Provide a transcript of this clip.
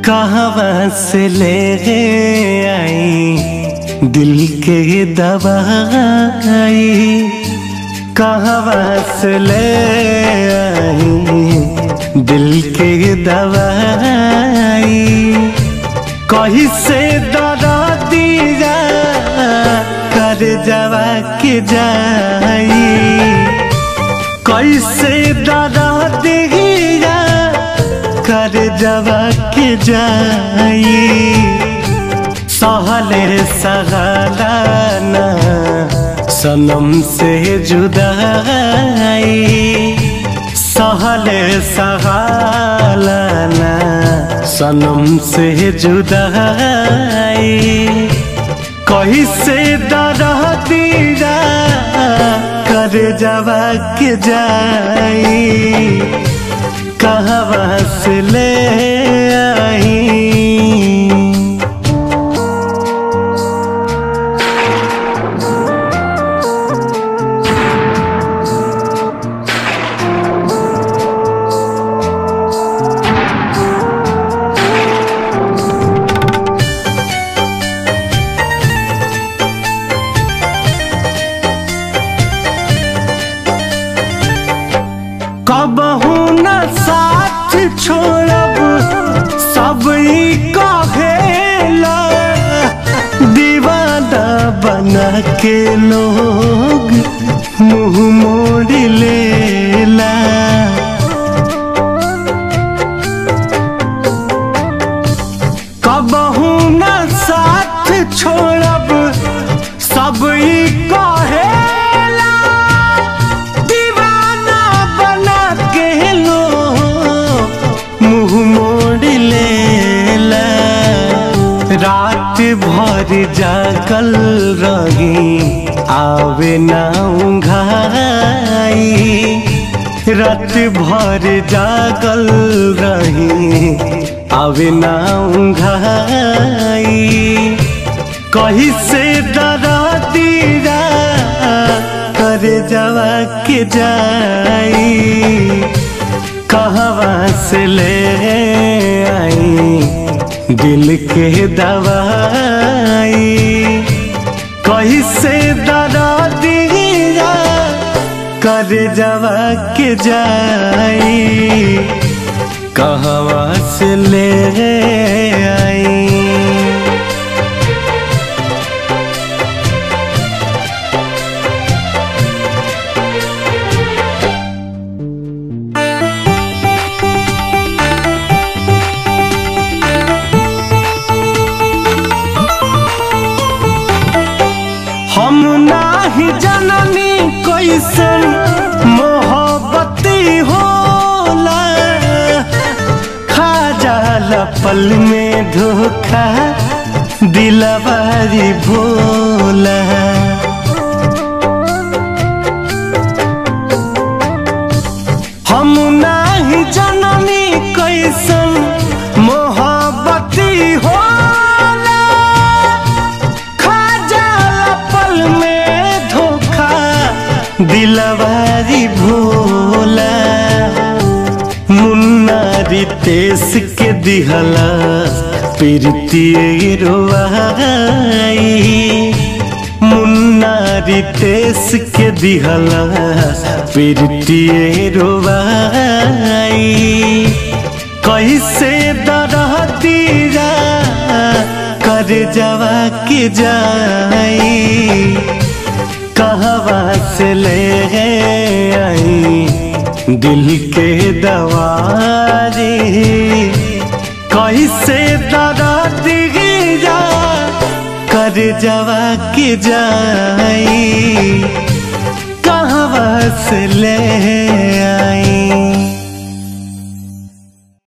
कहाँ से ले आई दिल के दवाई, कहाँ से ले आई दिल के दवाई। कहीं से दरा दिया कर जवा के जाई, कैसे दरा दिया कर जवा के जाई। सहले सहलाना सनम से जुदाई, सहले सहलाना सनम से जुदाई। कहीं से दरा दिया कर जवा के जाई, कहाँ से ले आई। कबहू न साथ छोड़ब सब कहेला, दीवाना बना के लोग मुँह मोड़ लेला। कबहू न साथ छोड़ब सब कहेला, दीवाना बना के लोग मुँह मोड़ लेला। रात भर जागल रही आवे ना उंघाई, रात भर जागल रही आवे ना उंघाई। कहीं से दरा दिया कर जवा के जाई, कहाँ से ले आई दिल के दवाई। कहीं से दरा दिया कर जवा के जाई, कहाँ से ले आई। हम नाही जननी कैसन मोहब्बती होला, खा जाला पल में धोखा दिलवारी भोला। हम नाही जननी कैसन मोहब्बती होला, दिलवारी भोला। मुन्ना रितेश के दिहला प्रीति रोवाई, मुन्ना रितेश के दिहला प्रीति रोवाई। कैसे दरा दिया कर जवा के जाई, कहाँ से ले आई दिल के दवाई। कैसे दरा दिया कर जवा के जाई, कहाँ से ले आई।